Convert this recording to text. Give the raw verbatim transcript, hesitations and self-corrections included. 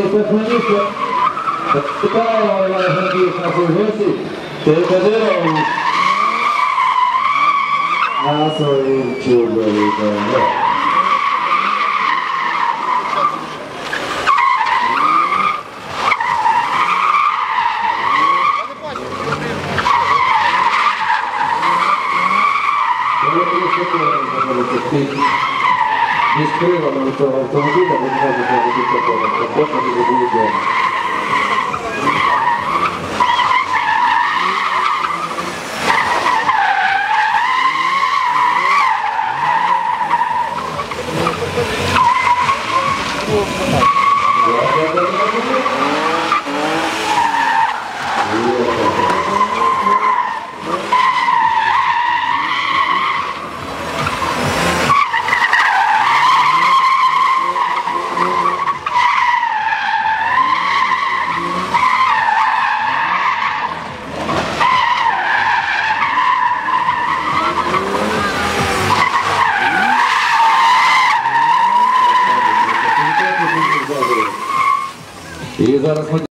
Хмельницька. Вітаємо наших гостей. Телекадиром на своїм чудові. Між кривами цього автомобіля ви можете робити такого, робота не буде вдома. І зараз ми